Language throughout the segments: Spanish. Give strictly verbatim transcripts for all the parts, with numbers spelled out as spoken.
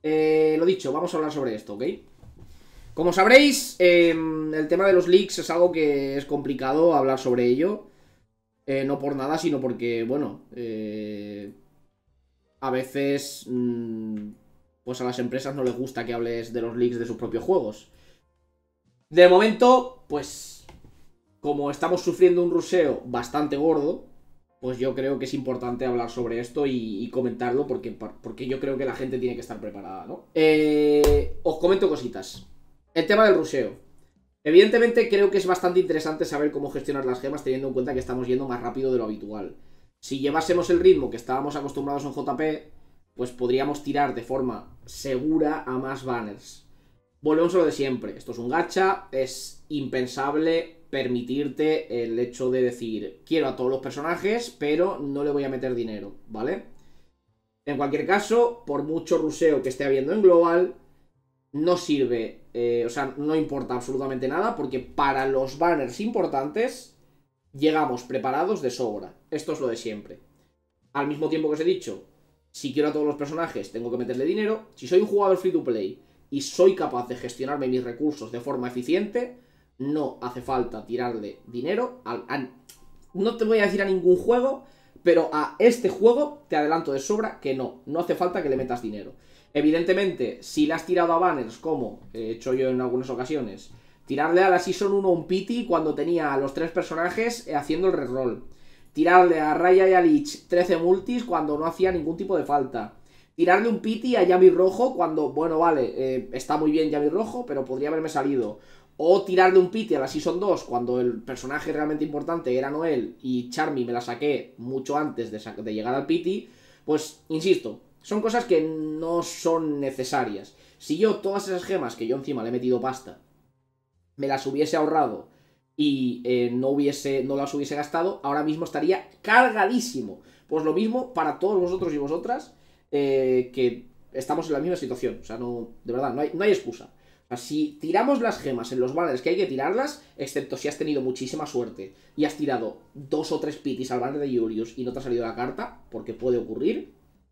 eh, lo dicho, vamos a hablar sobre esto, ¿ok? Como sabréis, eh, el tema de los leaks es algo que es complicado hablar sobre ello. Eh, no por nada, sino porque, bueno, eh, a veces mmm, pues a las empresas no les gusta que hables de los leaks de sus propios juegos. De momento, pues, como estamos sufriendo un ruseo bastante gordo, pues yo creo que es importante hablar sobre esto y, y comentarlo porque, porque yo creo que la gente tiene que estar preparada, ¿no? Eh, os comento cositas. El tema del ruseo. Evidentemente creo que es bastante interesante saber cómo gestionar las gemas teniendo en cuenta que estamos yendo más rápido de lo habitual. Si llevásemos el ritmo que estábamos acostumbrados en J P, pues podríamos tirar de forma segura a más banners. Volvemos a lo de siempre. Esto es un gacha, es impensable permitirte el hecho de decir quiero a todos los personajes, pero no le voy a meter dinero, ¿vale? En cualquier caso, por mucho ruseo que esté habiendo en Global, no sirve, eh, o sea, no importa absolutamente nada, porque para los banners importantes llegamos preparados de sobra. Esto es lo de siempre. Al mismo tiempo que os he dicho, si quiero a todos los personajes, tengo que meterle dinero. Si soy un jugador free to play y soy capaz de gestionarme mis recursos de forma eficiente, no hace falta tirarle dinero a, a, no te voy a decir a ningún juego, pero a este juego te adelanto de sobra que no, no hace falta que le metas dinero. Evidentemente, si le has tirado a banners, como he hecho yo en algunas ocasiones, tirarle a la Season uno un pity cuando tenía a los tres personajes haciendo el reroll, tirarle a Raya y a Lich trece multis cuando no hacía ningún tipo de falta, tirarle un pity a Yami Rojo cuando, bueno, vale, eh, está muy bien Yami Rojo, pero podría haberme salido. O tirarle un pity a la Season dos cuando el personaje realmente importante era Noel y Charmy me la saqué mucho antes de, de llegar al pity. Pues, insisto, son cosas que no son necesarias. Si yo todas esas gemas que yo encima le he metido pasta me las hubiese ahorrado y eh, no, hubiese, no las hubiese gastado, ahora mismo estaría cargadísimo. Pues lo mismo para todos vosotros y vosotras eh, que estamos en la misma situación. O sea, no, de verdad, no hay, no hay excusa. O sea, si tiramos las gemas en los banners que hay que tirarlas, excepto si has tenido muchísima suerte y has tirado dos o tres pitis al banner de Julius y no te ha salido la carta, porque puede ocurrir,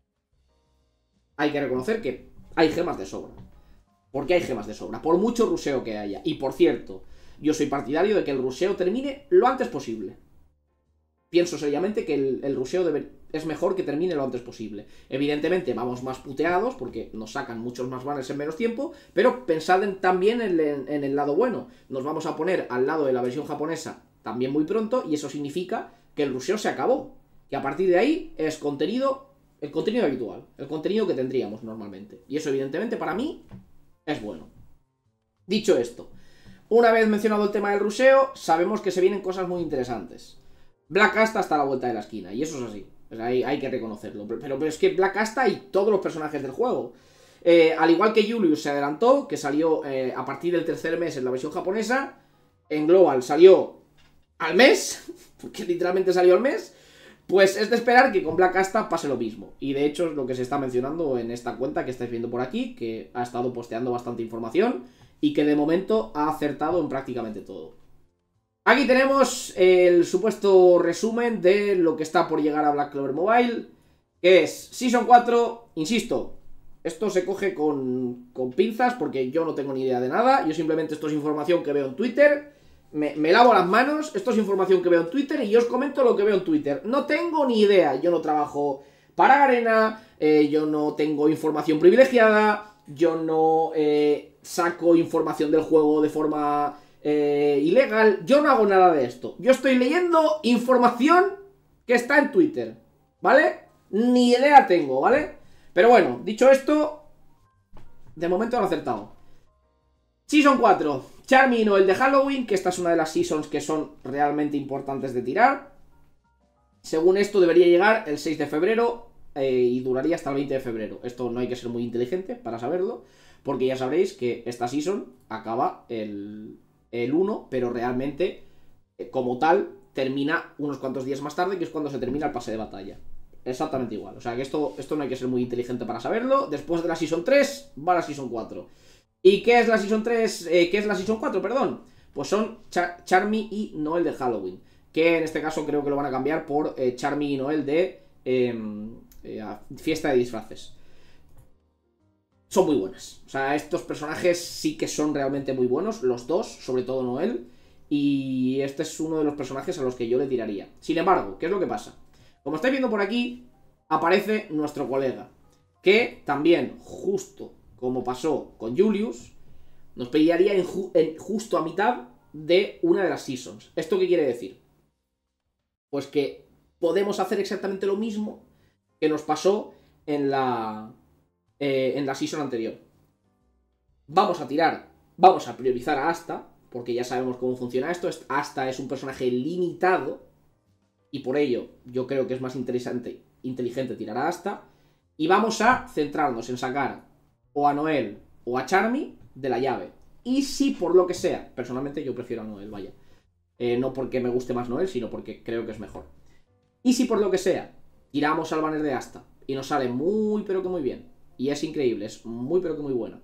hay que reconocer que hay gemas de sobra. Porque hay gemas de sobra, por mucho ruseo que haya. Y por cierto, yo soy partidario de que el ruseo termine lo antes posible. Pienso seriamente que el, el ruseo debe, es mejor que termine lo antes posible. Evidentemente vamos más puteados porque nos sacan muchos más banners en menos tiempo, pero pensad en, también en, en, en el lado bueno. Nos vamos a poner al lado de la versión japonesa también muy pronto y eso significa que el ruseo se acabó. Que a partir de ahí es contenido, el contenido habitual, el contenido que tendríamos normalmente. Y eso evidentemente para mí es bueno. Dicho esto, una vez mencionado el tema del ruseo, sabemos que se vienen cosas muy interesantes. Black Casta está a la vuelta de la esquina, y eso es así. Pues hay, hay que reconocerlo. Pero, pero, pero es que Black Casta y todos los personajes del juego. Eh, al igual que Julius se adelantó, que salió eh, a partir del tercer mes en la versión japonesa, en Global salió al mes, porque literalmente salió al mes. Pues es de esperar que con Black Casta pase lo mismo. Y de hecho es lo que se está mencionando en esta cuenta que estáis viendo por aquí, que ha estado posteando bastante información y que de momento ha acertado en prácticamente todo. Aquí tenemos el supuesto resumen de lo que está por llegar a Black Clover Mobile, que es Season cuatro, insisto, esto se coge con, con pinzas porque yo no tengo ni idea de nada, yo simplemente esto es información que veo en Twitter, me, me lavo las manos, esto es información que veo en Twitter y yo os comento lo que veo en Twitter, no tengo ni idea, yo no trabajo para Garena, eh, yo no tengo información privilegiada, yo no eh, saco información del juego de forma... Eh, ilegal, yo no hago nada de esto. Yo estoy leyendo información que está en Twitter, ¿vale? Ni idea tengo, ¿vale? Pero bueno, dicho esto, de momento han acertado. Season cuatro, Charmy y Noel de Halloween, que esta es una de las seasons que son realmente importantes de tirar. Según esto debería llegar el seis de febrero eh, y duraría hasta el veinte de febrero. Esto no hay que ser muy inteligente para saberlo, porque ya sabréis que esta season acaba el... el uno, pero realmente como tal termina unos cuantos días más tarde, que es cuando se termina el pase de batalla. Exactamente igual, o sea que esto, esto no hay que ser muy inteligente para saberlo. Después de la Season tres va la Season cuatro. ¿Y qué es la Season tres? Eh, ¿Qué es la Season cuatro, perdón? Pues son Char Charmy y Noel de Halloween, que en este caso creo que lo van a cambiar por eh, Charmy y Noel de eh, eh, Fiesta de Disfraces. son muy buenas. O sea, estos personajes sí que son realmente muy buenos, los dos, sobre todo Noel. Y este es uno de los personajes a los que yo le tiraría. Sin embargo, ¿qué es lo que pasa? Como estáis viendo por aquí, aparece nuestro colega, que también, justo como pasó con Julius, nos pillaría en, ju en justo a mitad de una de las seasons. ¿Esto qué quiere decir? Pues que podemos hacer exactamente lo mismo que nos pasó en la, eh, en la season anterior. Vamos a tirar, vamos a priorizar a Asta, porque ya sabemos cómo funciona esto. Asta es un personaje limitado, y por ello yo creo que es más interesante, inteligente tirar a Asta. Y vamos a centrarnos en sacar o a Noel o a Charmy de la llave. Y si por lo que sea, personalmente yo prefiero a Noel, vaya. Eh, no porque me guste más Noel, sino porque creo que es mejor. Y si por lo que sea, tiramos al banner de Asta y nos sale muy pero que muy bien, y es increíble, es muy pero que muy buena,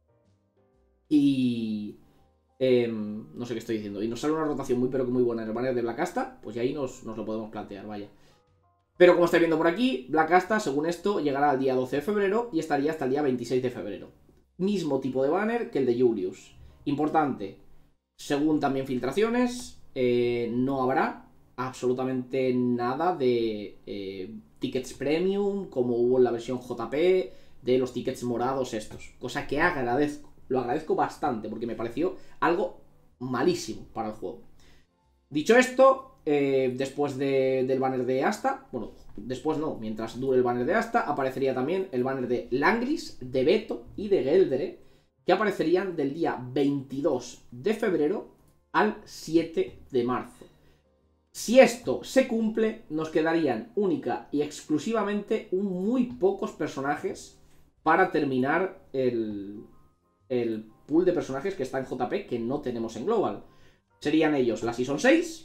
y... Eh, no sé qué estoy diciendo, y nos sale una rotación muy pero que muy buena en el banner de Black Asta, pues ya ahí nos, nos lo podemos plantear, vaya. Pero como estáis viendo por aquí, Black Asta, según esto, llegará al día doce de febrero y estaría hasta el día veintiséis de febrero. Mismo tipo de banner que el de Julius. Importante, según también filtraciones, eh, no habrá absolutamente nada de eh, tickets premium, como hubo en la versión J P, de los tickets morados estos. Cosa que agradezco, lo agradezco bastante, porque me pareció algo malísimo para el juego. Dicho esto, eh, después de, del banner de Asta, bueno, después no, mientras dure el banner de Asta, aparecería también el banner de Langris, de Beto y de Geldere, que aparecerían del día veintidós de febrero al siete de marzo. Si esto se cumple, nos quedarían única y exclusivamente un muy pocos personajes para terminar el, el pool de personajes que está en J P, que no tenemos en Global. Serían ellos la Season seis,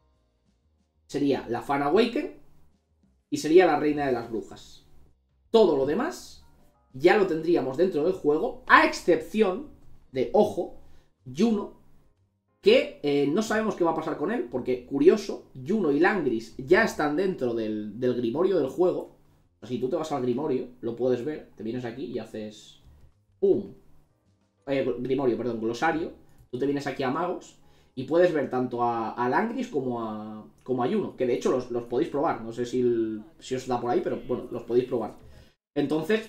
sería la Fan Awaken y sería la Reina de las Brujas. Todo lo demás ya lo tendríamos dentro del juego, a excepción de, ojo, Juno, que eh, no sabemos qué va a pasar con él, porque, curioso, Juno y Langris ya están dentro del, del Grimorio del juego. O sea, si tú te vas al Grimorio, lo puedes ver, te vienes aquí y haces... ¡Pum! Eh, Grimorio, perdón, Glosario. Tú te vienes aquí a Magos y puedes ver tanto a, a Langris como a, como a Juno, que de hecho los, los podéis probar. No sé si, el, si os da por ahí, pero bueno, los podéis probar. Entonces,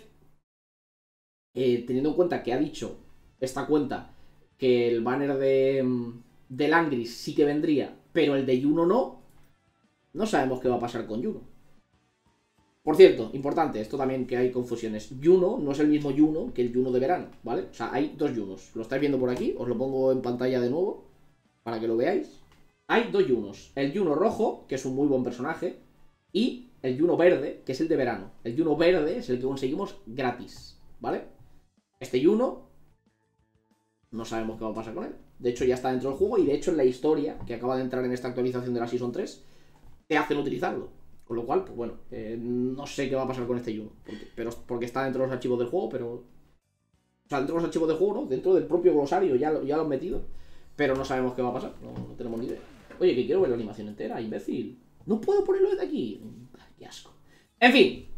eh, teniendo en cuenta que ha dicho esta cuenta que el banner de, de Langris sí que vendría, pero el de Juno no, no sabemos qué va a pasar con Juno. Por cierto, importante, esto también que hay confusiones. Juno no es el mismo Juno que el Juno de verano, ¿vale? O sea, hay dos Junos. Lo estáis viendo por aquí, os lo pongo en pantalla de nuevo para que lo veáis. Hay dos Junos. El Juno rojo, que es un muy buen personaje, y el Juno verde, que es el de verano. El Juno verde es el que conseguimos gratis, ¿vale? Este Juno no sabemos qué va a pasar con él. De hecho, ya está dentro del juego y de hecho en la historia que acaba de entrar en esta actualización de la Season tres te hacen utilizarlo. Con lo cual, pues bueno, eh, no sé qué va a pasar con este Juno, porque, pero, porque está dentro de los archivos del juego, pero... O sea, dentro de los archivos del juego, ¿no? Dentro del propio glosario, ya lo, ya lo han metido. Pero no sabemos qué va a pasar, no, no tenemos ni idea. Oye, que quiero ver la animación entera, imbécil. No puedo ponerlo desde aquí. Qué asco. En fin.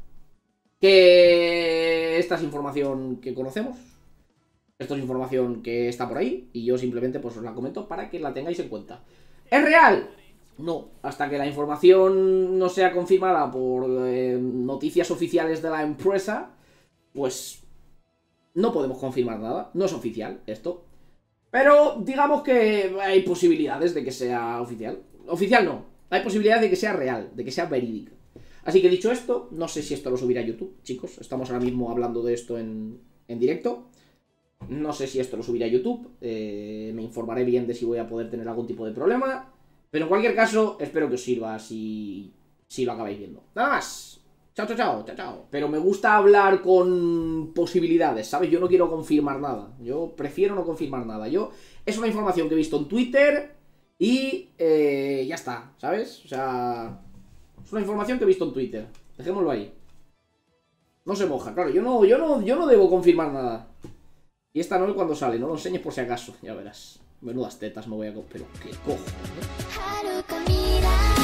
Que esta es información que conocemos. Esto es información que está por ahí y yo simplemente pues os la comento para que la tengáis en cuenta. ¿Es real? No, hasta que la información no sea confirmada por eh, noticias oficiales de la empresa, pues no podemos confirmar nada. No es oficial esto. Pero digamos que hay posibilidades de que sea oficial. Oficial no, hay posibilidades de que sea real, de que sea verídica. Así que dicho esto, no sé si esto lo subiré a YouTube, chicos. Estamos ahora mismo hablando de esto en, en directo. No sé si esto lo subiré a YouTube. Eh, me informaré bien de si voy a poder tener algún tipo de problema. Pero en cualquier caso, espero que os sirva si, si lo acabáis viendo. Nada más. Chao, chao, chao, chao, chao. Pero me gusta hablar con posibilidades, ¿sabes? Yo no quiero confirmar nada. Yo prefiero no confirmar nada. Yo es una información que he visto en Twitter y eh, ya está, ¿sabes? O sea, es una información que he visto en Twitter. Dejémoslo ahí. No se moja, claro. Yo no, yo no, yo no debo confirmar nada. Y esta no es cuando sale, no lo enseñes por si acaso. Ya verás. Menudas tetas me voy a... Pero qué cojo, ¿no?